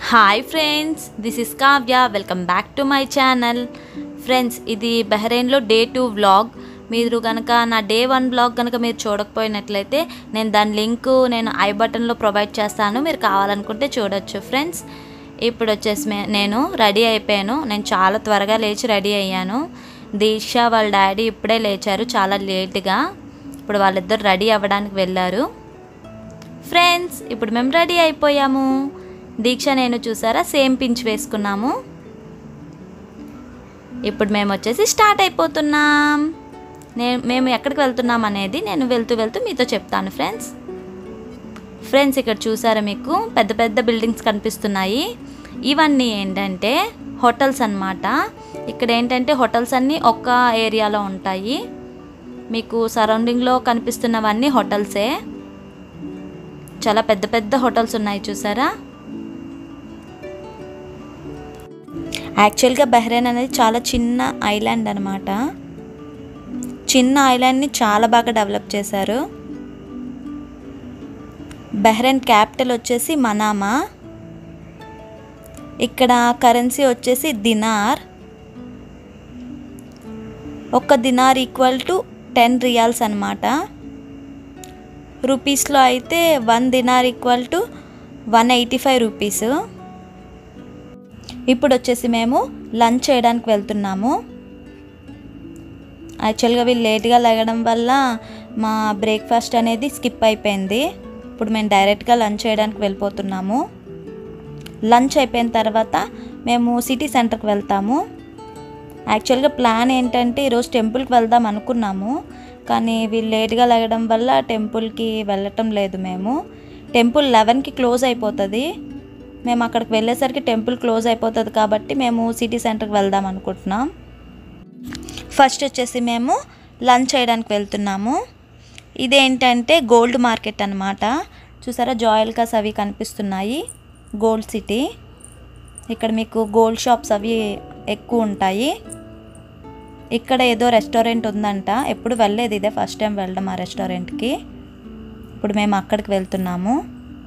Hi friends, this is Kavya. Welcome back to my channel. Friends, ఇది బహ్రెయిన్లో day 2 vlog. మీరు కనుక నా డే 1 వ్లాగ్ కనుక మీరు చూడకపోయినట్లయితే నేను దాని లింక్ ఐ బటన్లో ప్రొవైడ్ చేస్తాను. మీరు కావాలనుకుంటే చూడొచ్చు. ఫ్రెండ్స్, ఇప్పుడు వచ్చేసి నేను రెడీ అయిపోయాను. నేను చాలా త్వరగా లేచి రెడీ అయ్యాను. దీక్ష వాళ్ళ డాడీ ఇప్పుడే లేచారు, చాలా లేట్గా. ఇప్పుడు వాళ్ళిద్దరు రెడీ అవ్వడానికి వెళ్ళారు. ఫ్రెండ్స్, ఇప్పుడు మేము రెడీ అయిపోయాము. దీక్ష నేను చూసారా, సేమ్ పించ్ వేసుకున్నాము. ఇప్పుడు మేము వచ్చేసి స్టార్ట్ అయిపోతున్నాం. మేము ఎక్కడికి వెళ్తున్నాం అనేది నేను వెళ్తూ మీతో చెప్తాను. ఫ్రెండ్స్, ఇక్కడ చూసారా, మీకు పెద్ద పెద్ద బిల్డింగ్స్ కనిపిస్తున్నాయి. ఇవన్నీ ఏంటంటే హోటల్స్ అన్నమాట. ఇక్కడ ఏంటంటే హోటల్స్ అన్నీ ఒక్క ఏరియాలో ఉంటాయి. మీకు సరౌండింగ్లో కనిపిస్తున్నవన్నీ హోటల్సే. చాలా పెద్ద పెద్ద హోటల్స్ ఉన్నాయి, చూసారా. యాక్చువల్గా బహ్రెయిన్ అనేది చాలా చిన్న ఐలాండ్ అనమాట. చిన్న ఐలాండ్ని చాలా బాగా డెవలప్ చేశారు. బహ్రెయిన్ క్యాపిటల్ వచ్చేసి మనామా. ఇక్కడ కరెన్సీ వచ్చేసి దినార్. ఒక దినార్ ఈక్వల్ టు 10 రియాల్స్ అనమాట. రూపీస్లో అయితే 1 దినార్ ఈక్వల్ టు 185 రూపీస్. ఇప్పుడు వచ్చేసి మేము లంచ్ చేయడానికి వెళ్తున్నాము. యాక్చువల్గా వీళ్ళు లేట్గా లేగడం వల్ల మా బ్రేక్ఫాస్ట్ అనేది స్కిప్ అయిపోయింది. ఇప్పుడు మేము డైరెక్ట్గా లంచ్ చేయడానికి వెళ్ళిపోతున్నాము. లంచ్ అయిపోయిన తర్వాత మేము సిటీ సెంటర్కి వెళ్తాము. యాక్చువల్గా ప్లాన్ ఏంటంటే ఈరోజు టెంపుల్కి వెళ్దాం అనుకున్నాము, కానీ వీళ్ళు లేట్గా లేగడం వల్ల టెంపుల్కి వెళ్ళటం లేదు. టెంపుల్ 11కి క్లోజ్ అయిపోతుంది. మేము అక్కడికి వెళ్ళేసరికి టెంపుల్ క్లోజ్ అయిపోతుంది కాబట్టి మేము సిటీ సెంటర్కి వెళ్దాం అనుకుంటున్నాం. ఫస్ట్ వచ్చేసి మేము లంచ్ చేయడానికి వెళ్తున్నాము. ఇదేంటంటే గోల్డ్ మార్కెట్ అనమాట. చూసారా, జాయిల్కాస్ అవి కనిపిస్తున్నాయి. Gold city. ఇక్కడ మీకు గోల్డ్ షాప్స్ అవి ఎక్కువ ఉంటాయి. ఇక్కడ ఏదో రెస్టారెంట్ ఉందంట. ఎప్పుడు వెళ్ళలేదు, ఇదే ఫస్ట్ టైం వెళ్ళడం ఆ రెస్టారెంట్కి. ఇప్పుడు మేము అక్కడికి వెళ్తున్నాము.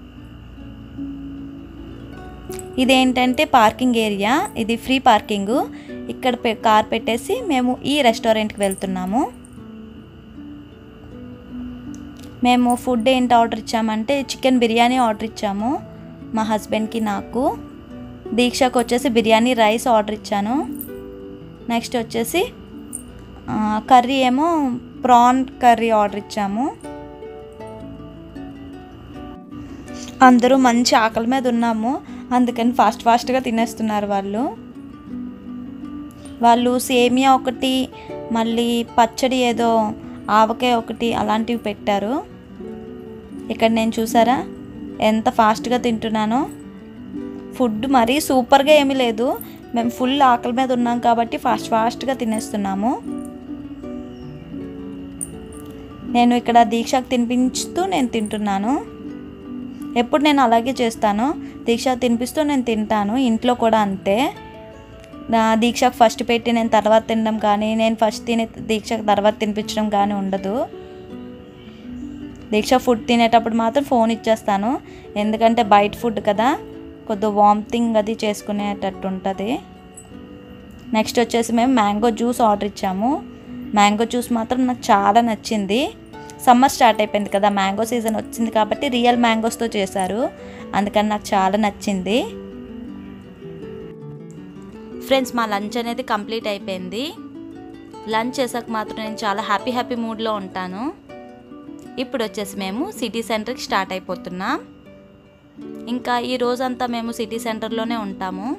ఇదేంటంటే పార్కింగ్ ఏరియా. ఇది ఫ్రీ పార్కింగ్. ఇక్కడ కార్ పెట్టేసి మేము ఈ రెస్టారెంట్కి వెళ్తున్నాము. మేము ఫుడ్ ఏంటి ఆర్డర్ ఇచ్చామంటే చికెన్ బిర్యానీ ఆర్డర్ ఇచ్చాము, మా హస్బెండ్కి నాకు. దీక్షకు వచ్చేసి బిర్యానీ రైస్ ఆర్డర్ ఇచ్చాను. నెక్స్ట్ వచ్చేసి కర్రీ ఏమో ప్రాన్ కర్రీ ఆర్డర్ ఇచ్చాము. అందరూ మంచి ఆకలి మీద ఉన్నాము, అందుకని ఫాస్ట్గా తినేస్తున్నారు వాళ్ళు. సేమియా ఒకటి, మళ్ళీ పచ్చడి ఏదో ఆవకాయ ఒకటి అలాంటివి పెట్టారు. ఇక్కడ నేను చూసారా ఎంత ఫాస్ట్గా తింటున్నానో. ఫుడ్ మరీ సూపర్గా ఏమీ లేదు. మేము ఫుల్ ఆకలి మీద ఉన్నాం కాబట్టి ఫాస్ట్గా తినేస్తున్నాము. నేను ఇక్కడ దీక్షకు తినిపించుతూ నేను తింటున్నాను. ఎప్పుడు నేను అలాగే చేస్తాను, దీక్ష తినిపిస్తూ నేను తింటాను. ఇంట్లో కూడా అంతే. దీక్షకు ఫస్ట్ పెట్టి నేను తర్వాత తినడం కానీ, నేను ఫస్ట్ తిని దీక్షకు తర్వాత తినిపించడం కానీ ఉండదు. దీక్ష ఫుడ్ తినేటప్పుడు మాత్రం ఫోన్ ఇచ్చేస్తాను, ఎందుకంటే బయట ఫుడ్ కదా, కొద్దిగా వామిటింగ్ అది చేసుకునేటట్టు ఉంటుంది. నెక్స్ట్ వచ్చేసి మేము మ్యాంగో జ్యూస్ ఆర్డర్ ఇచ్చాము. మ్యాంగో జ్యూస్ మాత్రం నాకు చాలా నచ్చింది. సమ్మర్ స్టార్ట్ అయిపోయింది కదా, మ్యాంగో సీజన్ వచ్చింది కాబట్టి రియల్ మ్యాంగోస్తో చేశారు, అందుకని నాకు చాలా నచ్చింది. ఫ్రెండ్స్, మా లంచ్ అనేది కంప్లీట్ అయిపోయింది. లంచ్ చేసాక మాత్రం నేను చాలా హ్యాపీ మూడ్లో ఉంటాను. ఇప్పుడు వచ్చేసి మేము సిటీ సెంటర్కి స్టార్ట్ అయిపోతున్నాం. ఇంకా ఈ రోజంతా మేము సిటీ సెంటర్లోనే ఉంటాము.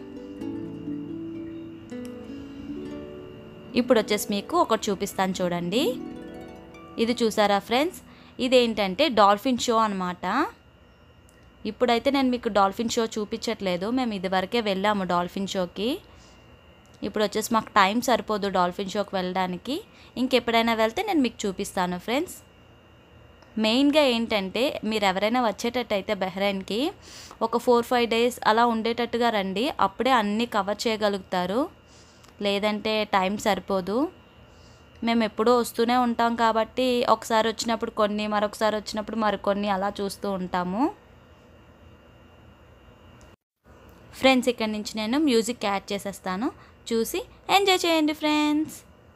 ఇప్పుడు వచ్చేసి మీకు ఒకటి చూపిస్తాను, చూడండి. ఇది చూసారా ఫ్రెండ్స్, ఇదేంటంటే డాల్ఫిన్ షో అనమాట. ఇప్పుడైతే నేను మీకు డాల్ఫిన్ షో చూపించట్లేదు, మేము ఇదివరకే వెళ్ళాము డాల్ఫిన్ షోకి. ఇప్పుడు వచ్చేసి మాకు టైం సరిపోదు డాల్ఫిన్ షోకి వెళ్ళడానికి. ఇంకెప్పుడైనా వెళ్తే నేను మీకు చూపిస్తాను. ఫ్రెండ్స్, మెయిన్గా ఏంటంటే మీరు ఎవరైనా వచ్చేటట్టయితే బహ్రెయిన్కి ఒక 4-5 డేస్ అలా ఉండేటట్టుగా రండి, అప్పుడే అన్నీ కవర్ చేయగలుగుతారు. లేదంటే టైం సరిపోదు. మేము ఎప్పుడూ వస్తూనే ఉంటాం కాబట్టి ఒకసారి వచ్చినప్పుడు కొన్ని, మరొకసారి వచ్చినప్పుడు మరికొన్ని అలా చూస్తూ ఉంటాము. ఫ్రెండ్స్ ఇక్కడ నుంచి నేను మ్యూజిక్ యాడ్ చేసేస్తాను, చూసి ఎంజాయ్ చేయండి ఫ్రెండ్స్.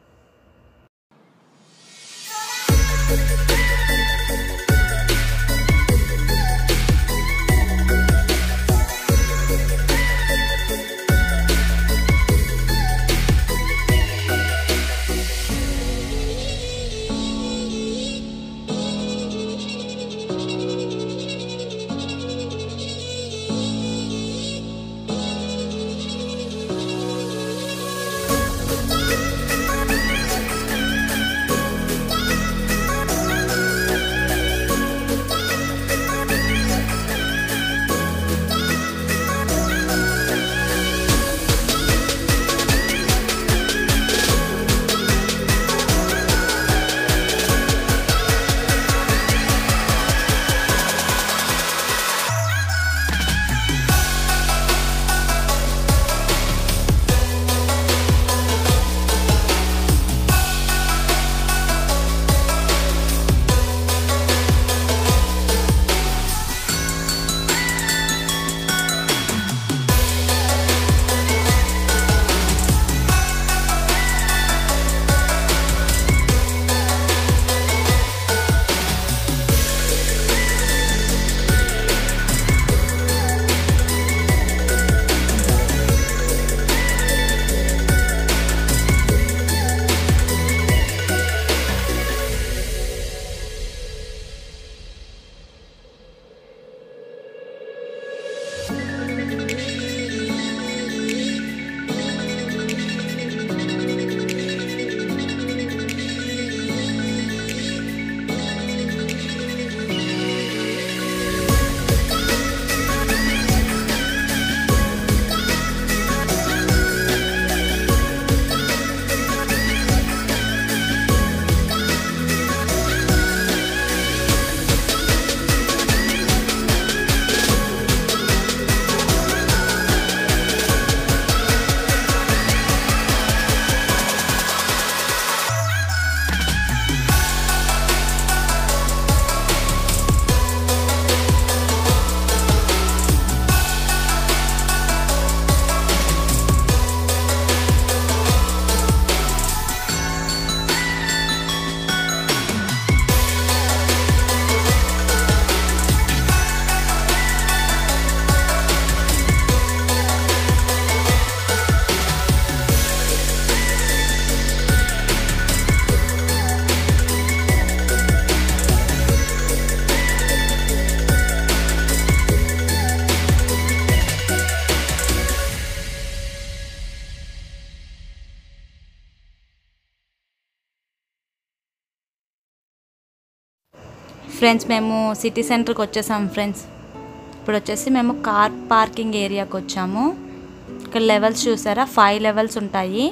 ఫ్రెండ్స్ మేము సిటీ సెంటర్కి వచ్చేసాం ఫ్రెండ్స్. ఇప్పుడు వచ్చేసి మేము కార్ పార్కింగ్ ఏరియాకి వచ్చాము. ఇక్కడ లెవెల్స్ చూసారా, 5 లెవెల్స్ ఉంటాయి.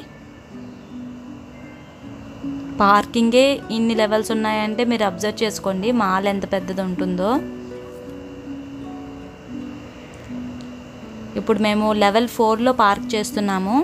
పార్కింగే ఇన్ని లెవెల్స్ ఉన్నాయంటే మీరు అబ్జర్వ్ చేసుకోండి మాల్ ఎంత పెద్దది ఉంటుందో. ఇప్పుడు మేము లెవెల్ 4లో పార్క్ చేస్తున్నాము.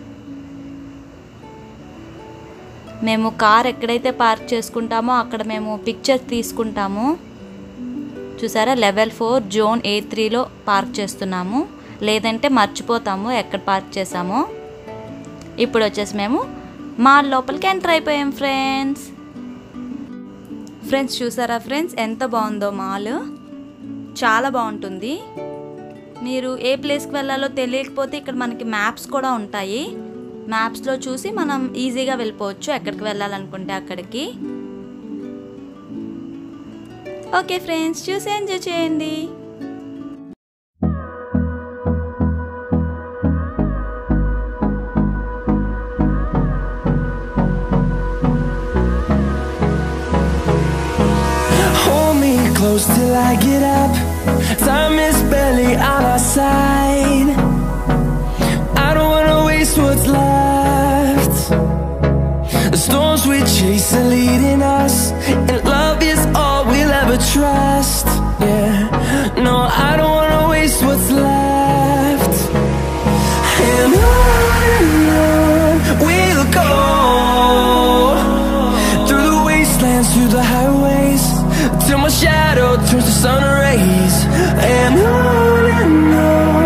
మేము కార్ ఎక్కడైతే పార్క్ చేసుకుంటామో అక్కడ మేము పిక్చర్ తీసుకుంటాము. చూసారా, లెవెల్ 4 జోన్ A3లో పార్క్ చేస్తున్నాము, లేదంటే మర్చిపోతాము ఎక్కడ పార్క్ చేసామో. ఇప్పుడు వచ్చేసి మేము మాల్ లోపలికి ఎంటర్ అయిపోయాం ఫ్రెండ్స్. ఫ్రెండ్స్ చూసారా ఫ్రెండ్స్ ఎంత బాగుందో మాల్, చాలా బాగుంటుంది. మీరు ఏ ప్లేస్కి వెళ్ళాలో తెలియకపోతే ఇక్కడ మనకి మ్యాప్స్ కూడా ఉంటాయి. మ్యాప్స్లో చూసి మనం ఈజీగా వెళ్ళిపోవచ్చు ఎక్కడికి వెళ్ళాలనుకుంటే అక్కడికి. ఓకే ఫ్రెండ్స్, చూసి ఎంజాయ్ చేయండి. Hold me close till I get up. Time is barely on our side. I don't wanna waste what's left. The storms we chase are leading us, and love is all we'll ever trust. Yeah, no, I don't wanna waste what's left. And on we'll go, through the wastelands, through the highways, till my shadow turns to sun rays. And on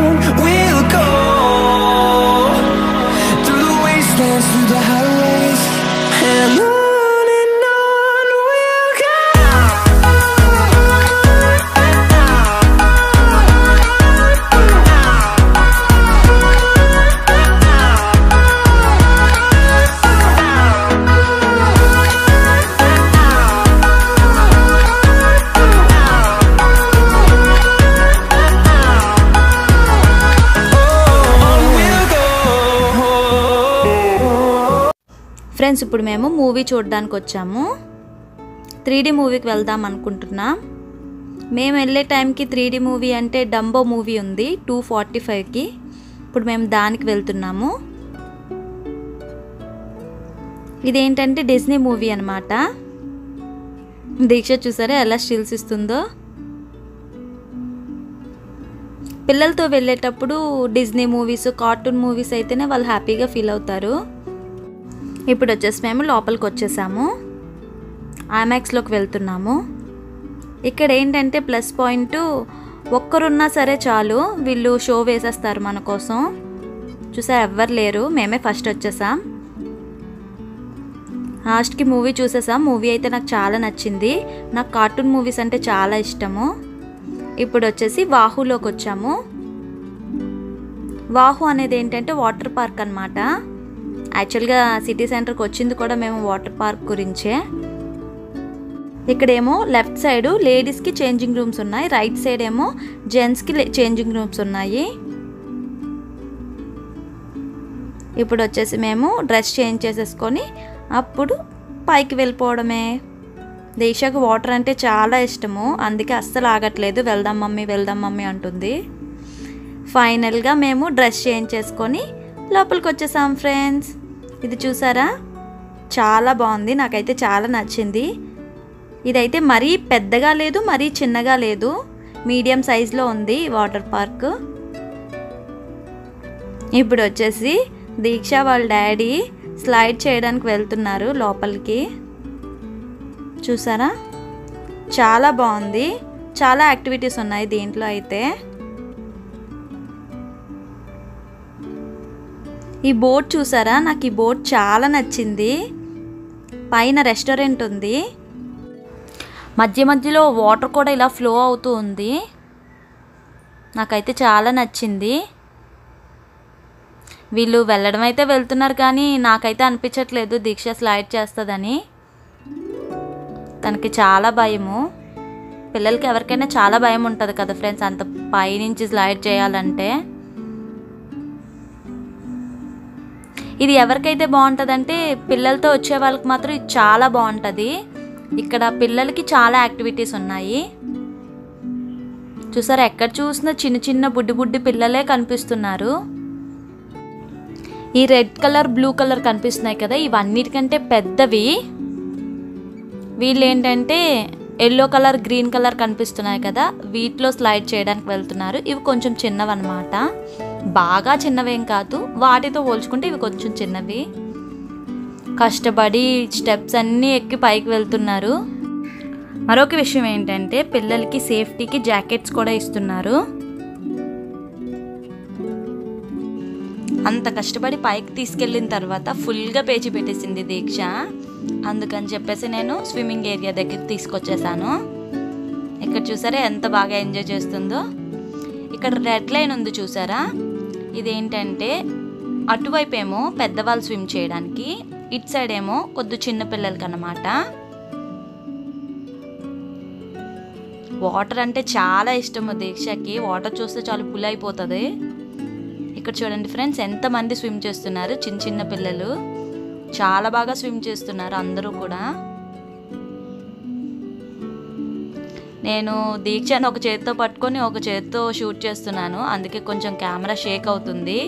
friends ఇప్పుడు మేము movie చూడడానికి వచ్చాము. 3D మూవీకి వెళ్దాం అనుకుంటున్నాం. మేము వెళ్ళే టైంకి 3D మూవీ అంటే డంబో మూవీ ఉంది 2:45కి. ఇప్పుడు మేము దానికి వెళ్తున్నాము. ఇదేంటంటే డిజ్నీ మూవీ అన్నమాట. దీక్ష చూసారా ఎలా స్టిల్స్ ఇస్తుందో. పిల్లలతో వెళ్ళేటప్పుడు డిజ్నీ మూవీస్, కార్టూన్ మూవీస్ అయితేనే వాళ్ళు హ్యాపీగా ఫీల్ అవుతారు. ఇప్పుడు వచ్చేసి మేము లోపలికి వచ్చేసాము. ఐమాక్స్లోకి వెళ్తున్నాము. ఇక్కడ ఏంటంటే ప్లస్ పాయింట్, ఒక్కరున్నా సరే చాలు వీళ్ళు షో వేసేస్తారు మన కోసం. చూసారు ఎవ్వరు లేరు, మేమే ఫస్ట్ వచ్చేసాం. లాస్ట్కి మూవీ చూసేసాం. మూవీ అయితే నాకు చాలా నచ్చింది. నాకు కార్టూన్ మూవీస్ అంటే చాలా ఇష్టము. ఇప్పుడు వచ్చేసి వాహూలోకి వచ్చాము. వాహూ అనేది ఏంటంటే వాటర్ పార్క్ అన్నమాట. యాక్చువల్గా సిటీ సెంటర్కి వచ్చింది కూడా మేము వాటర్ పార్క్ గురించే. ఇక్కడేమో లెఫ్ట్ సైడ్ లేడీస్కి చేంజింగ్ రూమ్స్ ఉన్నాయి, రైట్ సైడ్ ఏమో జెంట్స్కి చేంజింగ్ రూమ్స్ ఉన్నాయి. ఇప్పుడు వచ్చేసి మేము డ్రెస్ చేంజ్ చేసేసుకొని అప్పుడు పైకి వెళ్ళిపోవడమే. దీక్షకు వాటర్ అంటే చాలా ఇష్టము, అందుకే అస్సలు ఆగట్లేదు. వెళ్దాం మమ్మీ అంటుంది. ఫైనల్గా మేము డ్రెస్ చేంజ్ చేసుకొని లోపలికి వచ్చేసాం ఫ్రెండ్స్. ఇది చూసారా చాలా బాగుంది, నాకైతే చాలా నచ్చింది. ఇదైతే మరీ పెద్దగా లేదు, మరీ చిన్నగా లేదు, మీడియం సైజులో ఉంది వాటర్ పార్క్. ఇప్పుడు వచ్చేసి దీక్ష వాళ్ళ డాడీ స్లైడ్ చేయడానికి వెళ్తున్నారు లోపలికి. చూసారా చాలా బాగుంది, చాలా యాక్టివిటీస్ ఉన్నాయి దీంట్లో అయితే. ఈ బోట్ చూసారా, నాకు ఈ బోట్ చాలా నచ్చింది. పైన రెస్టారెంట్ ఉంది, మధ్య మధ్యలో వాటర్ కూడా ఇలా ఫ్లో అవుతూ ఉంది. నాకైతే చాలా నచ్చింది. వీళ్ళు వెళ్ళడం అయితే వెళ్తున్నారు కానీ నాకైతే అనిపించట్లేదు దీక్ష స్లైడ్ చేస్తుందని. తనకి చాలా భయము. పిల్లలకి ఎవరికైనా చాలా భయం ఉంటుంది కదా ఫ్రెండ్స్, అంత పైనుంచి స్లైడ్ చేయాలంటే. ఇది ఎవరికైతే బాగుంటుందంటే పిల్లలతో వచ్చే వాళ్ళకి మాత్రం ఇది చాలా బాగుంటుంది. ఇక్కడ పిల్లలకి చాలా యాక్టివిటీస్ ఉన్నాయి. చూసారా ఎక్కడ చూసినా చిన్న చిన్న బుడ్డి పిల్లలే కనిపిస్తున్నారు. ఈ రెడ్ కలర్, బ్లూ కలర్ కనిపిస్తున్నాయి కదా, ఇవన్నిటికంటే పెద్దవి. వీళ్ళు ఏంటంటే ఎల్లో కలర్, గ్రీన్ కలర్ కనిపిస్తున్నాయి కదా, వీటిలో స్లైడ్ చేయడానికి వెళ్తున్నారు. ఇవి కొంచెం చిన్నవన్నమాట, బాగా చిన్నవేం కాదు, వాటితో పోల్చుకుంటే ఇవి కొంచెం చిన్నవి. కష్టపడి స్టెప్స్ అన్నీ ఎక్కి పైకి వెళ్తున్నారు. మరొక విషయం ఏంటంటే పిల్లలకి సేఫ్టీకి జాకెట్స్ కూడా ఇస్తున్నారు. అంత కష్టపడి పైకి తీసుకెళ్ళిన తర్వాత ఫుల్గా పేచి పెట్టేసింది దీక్ష. అందుకని చెప్పేసి నేను స్విమ్మింగ్ ఏరియా దగ్గర తీసుకొచ్చేసాను. ఇక్కడ చూసారా ఎంత బాగా ఎంజాయ్ చేస్తుందో. ఇక్కడ రెడ్ లైన్ ఉంది చూసారా, ఇదేంటంటే అటువైపు ఏమో పెద్దవాళ్ళు స్విమ్ చేయడానికి, ఇటు సైడ్ ఏమో కొద్ది చిన్న పిల్లలకి అన్నమాట. వాటర్ అంటే చాలా ఇష్టము దీక్షకి, వాటర్ చూస్తే చాలా పుల్ అయిపోతుంది. ఇక్కడ చూడండి ఫ్రెండ్స్ ఎంతమంది స్విమ్ చేస్తున్నారు, చిన్న చిన్న పిల్లలు చాలా బాగా స్విమ్ చేస్తున్నారు అందరూ కూడా. నేను దీక్షను ఒక చేతితో పట్టుకొని ఒక చేతితో షూట్ చేస్తున్నాను, అందుకే కొంచెం కెమెరా షేక్ అవుతుంది.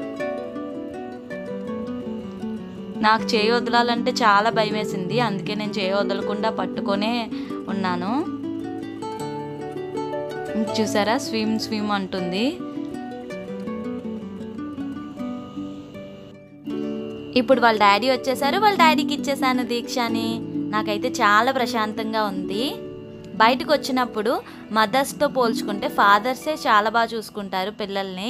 నాకు చేయి వదలాలంటే చాలా భయం వేసింది, అందుకే నేను చేయి వదలకుండా పట్టుకొనే ఉన్నాను. చూసారా స్విమ్ అంటుంది. ఇప్పుడు వాళ్ళ డాడీ వచ్చేసారు, వాళ్ళ డాడీకి ఇచ్చేసాను దీక్షని. నాకైతే చాలా ప్రశాంతంగా ఉంది. బయటకు వచ్చినప్పుడు మదర్స్తో పోల్చుకుంటే ఫాదర్సే చాలా బాగా చూసుకుంటారు పిల్లల్ని.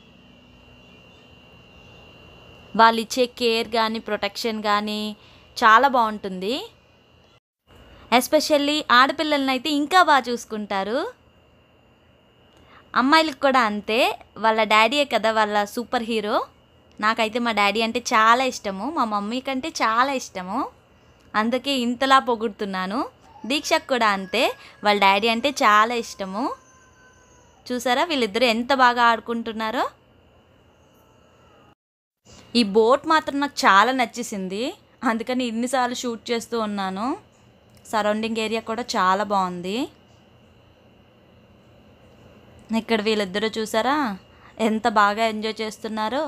వాళ్ళు ఇచ్చే కేర్ కానీ ప్రొటెక్షన్ కానీ చాలా బాగుంటుంది. ఎస్పెషల్లీ ఆడపిల్లలని అయితే ఇంకా బాగా చూసుకుంటారు. అమ్మాయిలకు కూడా అంతే, వాళ్ళ డాడీయే కదా వాళ్ళ సూపర్ హీరో. నాకైతే మా డాడీ అంటే చాలా ఇష్టము, మా మమ్మీ కంటే చాలా ఇష్టము, అందుకే ఇంతలా పొగుడుతున్నాను. దీక్షకు కూడా అంతే, వాళ్ళ డాడీ అంటే చాలా ఇష్టము. చూసారా వీళ్ళిద్దరూ ఎంత బాగా ఆడుకుంటున్నారో. ఈ బోట్ మాత్రం నాకు చాలా నచ్చేసింది. అందుకని ఇన్నిసార్లు షూట్ చేస్తూ ఉన్నాను. సరౌండింగ్ ఏరియా కూడా చాలా బాగుంది. ఇక్కడ వీళ్ళిద్దరూ చూసారా ఎంత బాగా ఎంజాయ్ చేస్తున్నారో.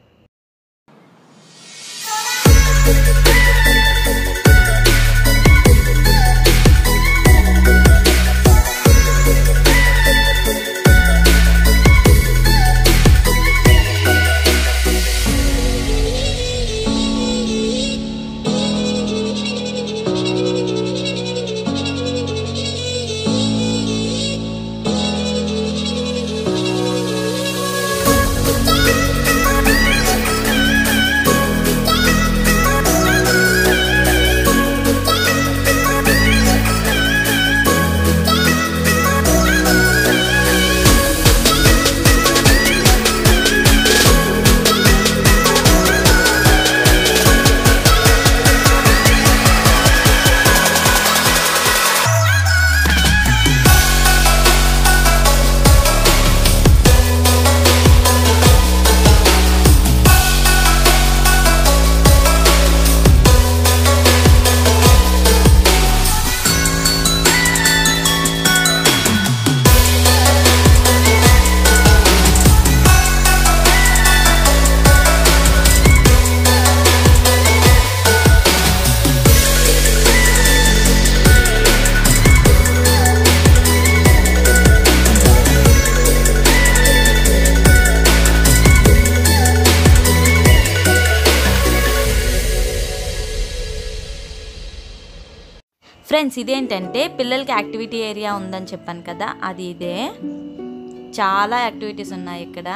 ఫ్రెండ్స్, ఇదేంటంటే పిల్లలకి యాక్టివిటీ ఏరియా ఉందని చెప్పాను కదా, అది ఇదే. చాలా యాక్టివిటీస్ ఉన్నాయి ఇక్కడ.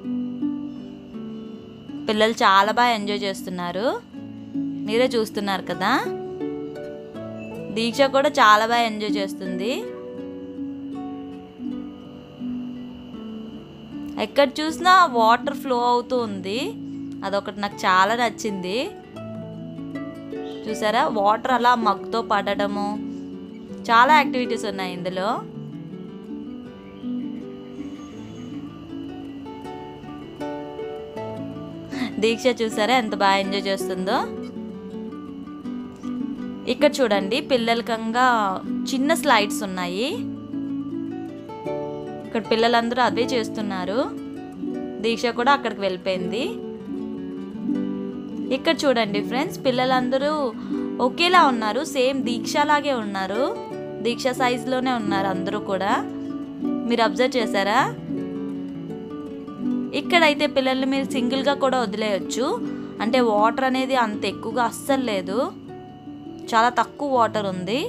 పిల్లలు చాలా బాగా ఎంజాయ్ చేస్తున్నారు, మీరే చూస్తున్నారు కదా. దీక్ష కూడా చాలా బాగా ఎంజాయ్ చేస్తుంది. ఎక్కడ చూసినా వాటర్ ఫ్లో అవుతూ ఉంది, అదొకటి నాకు చాలా నచ్చింది. చూసారా, వాటర్ అలా మగ్గుతో పడడము, చాలా యాక్టివిటీస్ ఉన్నాయి ఇందులో. దీక్ష చూసారా ఎంత బాగా ఎంజాయ్ చేస్తుందో. ఇక్కడ చూడండి, పిల్లలకంగా చిన్న స్లైడ్స్ ఉన్నాయి. ఇక్కడ పిల్లలందరూ అదే చేస్తున్నారు. దీక్ష కూడా అక్కడికి వెళ్ళిపోయింది. ఇక్కడ చూడండి ఫ్రెండ్స్, పిల్లలందరూ ఒకేలా ఉన్నారు, సేమ్ దీక్ష లాగే ఉన్నారు, దీక్ష సైజులోనే ఉన్నారు అందరూ కూడా. మీరు అబ్జర్వ్ చేశారా? ఇక్కడైతే పిల్లల్ని మీరు సింగిల్గా కూడా వదిలేయచ్చు. అంటే వాటర్ అనేది అంత ఎక్కువగా అస్సలు లేదు, చాలా తక్కువ వాటర్ ఉంది.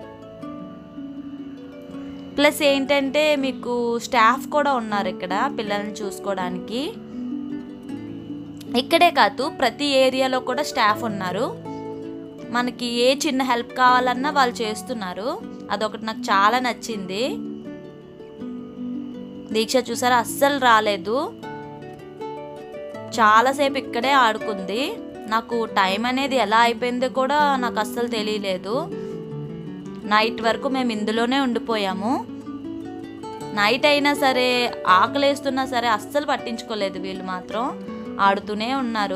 ప్లస్ ఏంటంటే మీకు స్టాఫ్ కూడా ఉన్నారు ఇక్కడ పిల్లల్ని చూసుకోవడానికి. ఇక్కడే కాదు, ప్రతి ఏరియాలో కూడా స్టాఫ్ ఉన్నారు. మనకి ఏ చిన్న హెల్ప్ కావాలన్నా వాళ్ళు చేస్తున్నారు. అదొకటి నాకు చాలా నచ్చింది. దీక్ష చూసారా అస్సలు రాలేదు, చాలాసేపు ఇక్కడే ఆడుకుంది. నాకు టైం అనేది ఎలా అయిపోయిందో కూడా నాకు అస్సలు తెలియలేదు. నైట్ వరకు మేము ఇందులోనే ఉండిపోయాము. నైట్ అయినా సరే, ఆకలేస్తున్నా సరే అస్సలు పట్టించుకోలేదు వీళ్ళు, మాత్రం ఆడుతూనే ఉన్నారు.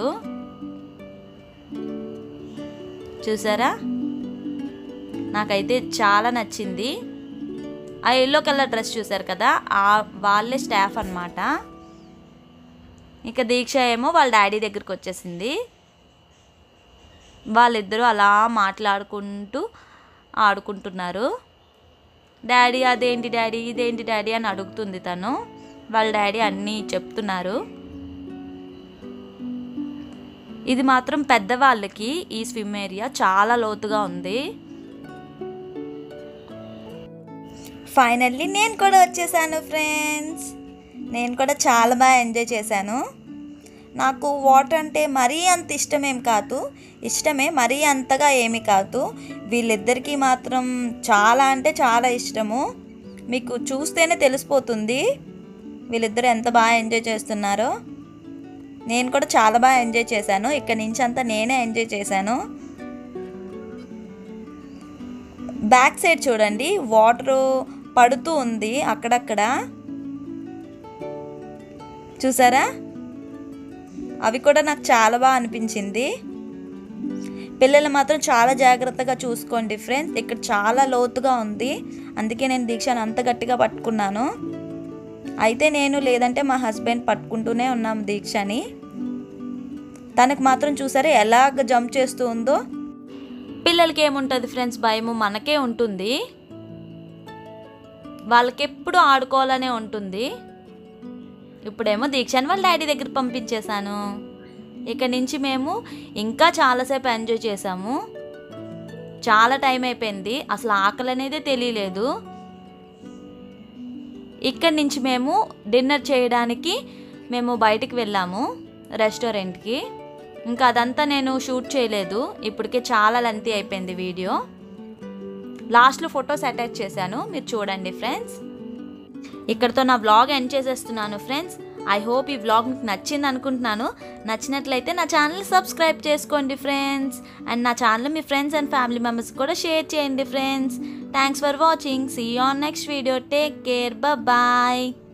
చూసారా, నాకైతే చాలా నచ్చింది. ఆ ఎల్లో కలర్ డ్రెస్ చూసారు కదా, వాళ్ళే స్టాఫ్ అన్నమాట. ఇక దీక్ష ఏమో వాళ్ళ డాడీ దగ్గరికి వచ్చేసింది. వాళ్ళిద్దరూ అలా మాట్లాడుకుంటూ ఆడుకుంటున్నారు. డాడీ అదేంటి డాడీ, ఇదేంటి డాడీ అని అడుగుతుంది తను. వాళ్ళ డాడీ అన్నీ చెప్తున్నారు. ఇది మాత్రం పెద్దవాళ్ళకి ఈ స్విమ్ ఏరియా చాలా లోతుగా ఉంది. ఫైనల్లీ నేను కూడా వచ్చేసాను ఫ్రెండ్స్. నేను కూడా చాలా బాగా ఎంజాయ్ చేశాను. నాకు వాటర్ అంటే మరీ అంత ఇష్టమేం కాదు, ఇష్టమే, మరీ అంతగా ఏమీ కాదు. వీళ్ళిద్దరికీ మాత్రం చాలా అంటే చాలా ఇష్టము. మీకు చూస్తేనే తెలిసిపోతుంది వీళ్ళిద్దరు ఎంత బాగా ఎంజాయ్ చేస్తున్నారో. నేను కూడా చాలా బాగా ఎంజాయ్ చేశాను. ఇక్కడ నుంచి అంతా నేనే ఎంజాయ్ చేశాను. బ్యాక్ సైడ్ చూడండి, వాటర్ పడుతూ ఉంది అక్కడక్కడ, చూసారా? అవి కూడా నాకు చాలా బాగా అనిపించింది. పిల్లలు మాత్రం చాలా జాగ్రత్తగా చూసుకోండి ఫ్రెండ్స్. ఇక్కడ చాలా లోతుగా ఉంది, అందుకే నేను దీక్షను అంత గట్టిగా పట్టుకున్నాను. అయితే నేను లేదంటే మా హస్బెండ్ పట్టుకుంటూనే ఉన్నాం దీక్షని. తనకు మాత్రం చూసారే ఎలాగ జంప్ చేస్తూ ఉందో. పిల్లలకి ఏముంటుంది ఫ్రెండ్స్, భయము మనకే ఉంటుంది. వాళ్ళకి ఎప్పుడు ఆడుకోవాలనే ఉంటుంది. ఇప్పుడేమో దీక్షని వాళ్ళ డాడీ దగ్గర పంపించేశాను. ఇక్కడ నుంచి మేము ఇంకా చాలాసేపు ఎంజాయ్ చేసాము. చాలా టైం అయిపోయింది, అసలు ఆకలి అనేది తెలియలేదు. ఇక్కడి నుంచి మేము డిన్నర్ చేయడానికి మేము బయటికి వెళ్ళాము రెస్టారెంట్కి. ఇంకా అదంతా నేను షూట్ చేయలేదు, ఇప్పటికే చాలా లెంతీ అయిపోయింది వీడియో. లాస్ట్లో ఫొటోస్ అటాచ్ చేశాను, మీరు చూడండి ఫ్రెండ్స్. ఇక్కడితో నా వ్లాగ్ ఎండ్ చేసేస్తున్నాను ఫ్రెండ్స్. ఐ హోప్ ఈ వ్లాగ్ మీకు నచ్చింది అనుకుంటున్నాను. నచ్చినట్లయితే నా ఛానల్ సబ్స్క్రైబ్ చేసుకోండి ఫ్రెండ్స్. అండ్ నా ఛానల్ మీ ఫ్రెండ్స్ అండ్ ఫ్యామిలీ మెంబర్స్ కూడా షేర్ చేయండి friends. Thanks for watching. See you on next video. Take care. Bye.